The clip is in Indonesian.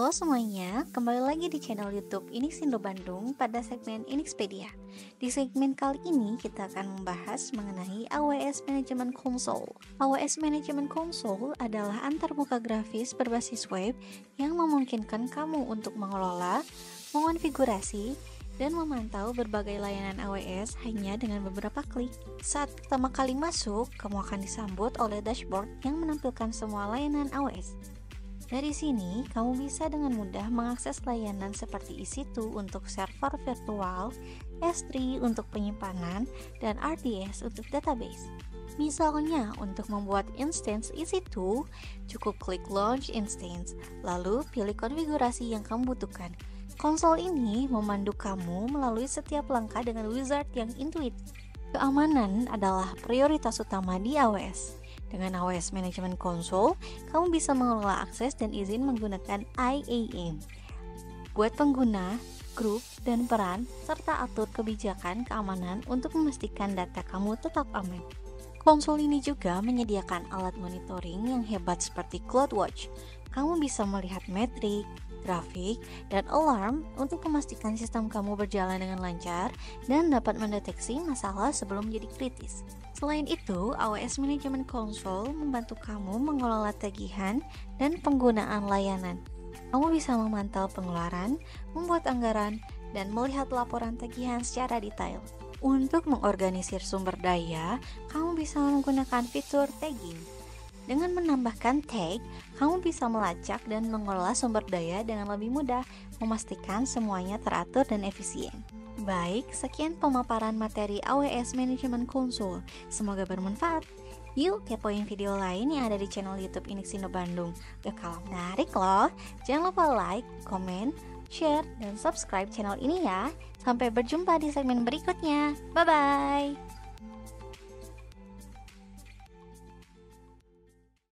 Halo semuanya, kembali lagi di channel YouTube Inixindo Bandung pada segmen Inixpedia. Di segmen kali ini kita akan membahas mengenai AWS Management Console. AWS Management Console adalah antarmuka grafis berbasis web yang memungkinkan kamu untuk mengelola, mengonfigurasi, dan memantau berbagai layanan AWS hanya dengan beberapa klik. Saat pertama kali masuk, kamu akan disambut oleh dashboard yang menampilkan semua layanan AWS. Dari sini, kamu bisa dengan mudah mengakses layanan seperti EC2 untuk server virtual, S3 untuk penyimpanan, dan RDS untuk database. Misalnya, untuk membuat instance EC2, cukup klik Launch Instance, lalu pilih konfigurasi yang kamu butuhkan. Konsol ini memandu kamu melalui setiap langkah dengan wizard yang intuitif. Keamanan adalah prioritas utama di AWS. Dengan AWS Management Console, kamu bisa mengelola akses dan izin menggunakan IAM. Buat pengguna, grup, dan peran, serta atur kebijakan keamanan untuk memastikan data kamu tetap aman. Konsol ini juga menyediakan alat monitoring yang hebat seperti CloudWatch. Kamu bisa melihat metrik, grafik, dan alarm untuk memastikan sistem kamu berjalan dengan lancar dan dapat mendeteksi masalah sebelum menjadi kritis. Selain itu, AWS Management Console membantu kamu mengelola tagihan dan penggunaan layanan. Kamu bisa memantau pengeluaran, membuat anggaran, dan melihat laporan tagihan secara detail. Untuk mengorganisir sumber daya, kamu bisa menggunakan fitur tagging. Dengan menambahkan tag, kamu bisa melacak dan mengelola sumber daya dengan lebih mudah, memastikan semuanya teratur dan efisien. Baik, sekian pemaparan materi AWS Management Console. Semoga bermanfaat. Yuk kepoin video lain yang ada di channel YouTube Inixindo Bandung. Gak kalah menarik loh. Jangan lupa like, komen, share, dan subscribe channel ini ya. Sampai berjumpa di segmen berikutnya. Bye-bye.